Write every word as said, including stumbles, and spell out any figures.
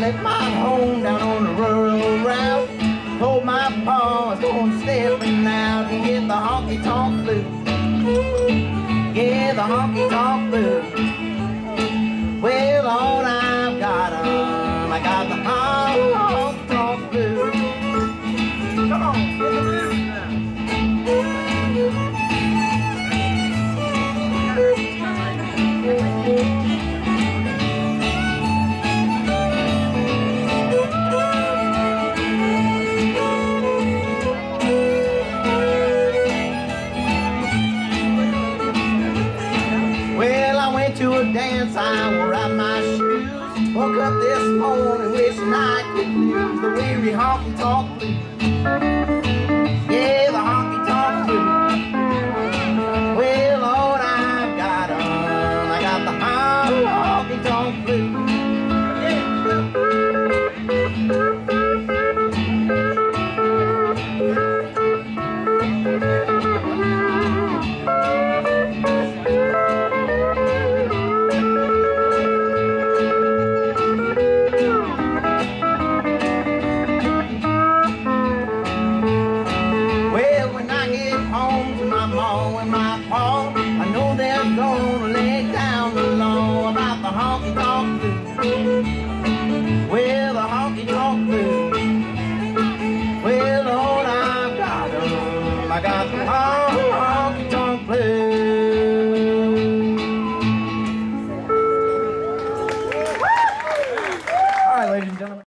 left my home down on the rural route. Told my pa I was gonna stepping out to get the honky-tonk blues. Yeah, the honky-tonk blues. Well, Lord, I've got 'em. I got the honky-tonk blues. Come on, get the blues now. To a dance, I wore out my shoes. Woke up this morning wishing I could lose the weary honky-tonk blues. Yeah, the honky-tonk blues. Well, Lord, I've got 'em. I got the honky-tonk blues. Yeah. And my paw, I know they're gonna lay down the law about the honky-tonk blues. Well, the honky-tonk blues. Well, Lord, I've got 'em. I got the honky-tonk blues. All right, ladies and gentlemen.